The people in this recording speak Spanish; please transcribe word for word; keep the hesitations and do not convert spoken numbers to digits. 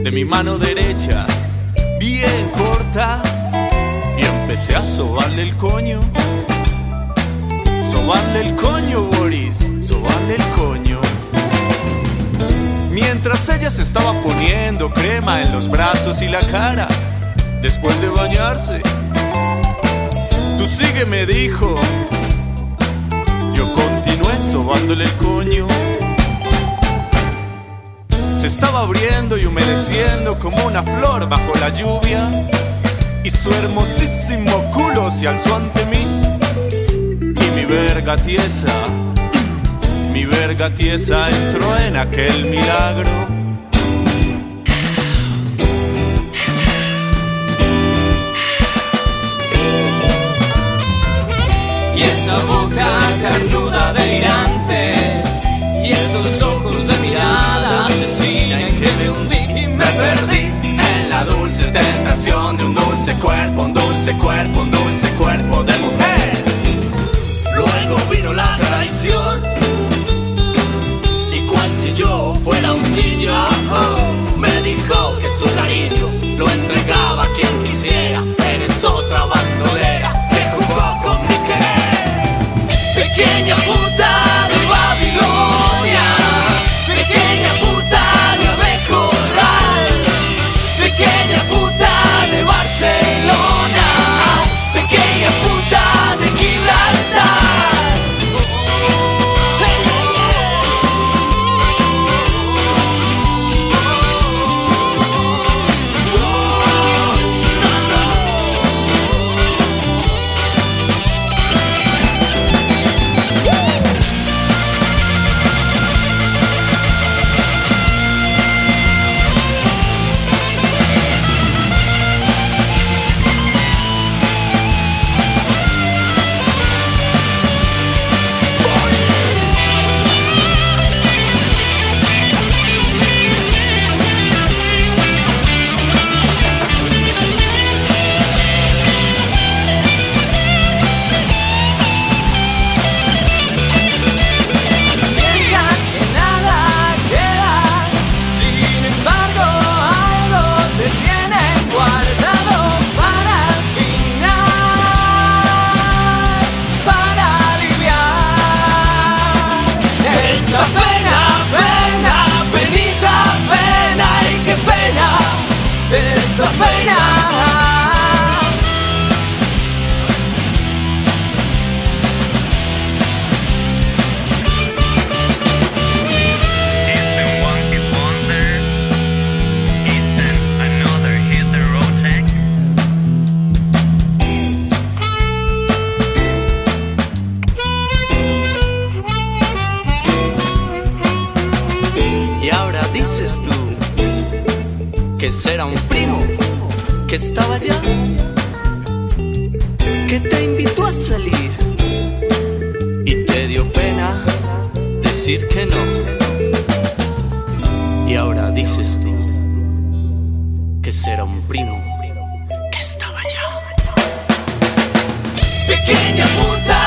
de mi mano derecha, bien corta, y empecé a sobarle el coño. Sobarle el coño, Boris, sobarle el coño. Mientras ella se estaba poniendo crema en los brazos y la cara, después de bañarse. Tú sigue, me dijo. Yo continué sobándole el coño. Se estaba abriendo y humedeciendo como una flor bajo la lluvia, y su hermosísimo culo se alzó ante mí. Y mi verga tiesa, mi verga tiesa entró en aquel milagro. Y esa boca carnuda delirante, y esos ojos de mirada asesina en que me hundí y me perdí En la dulce tentación de un dulce cuerpo, un dulce cuerpo, un dulce cuerpo de mujer. Luego vino la traición, y cual si yo fuera un niño, oh, me dijo que su cariño lo entregaba a quien quisiera. Eres otra bandolera que jugó con mi querer. Pequeña puta de Babilonia, pequeña puta de Abejorral, pequeña puta de Barcelona, pequeña puta de Gibraltar. Esta pena. Y ahora dices tú que será un primo que estaba allá, que te invitó a salir y te dio pena decir que no. Y ahora dices tú que será un primo que estaba allá. Pequeña puta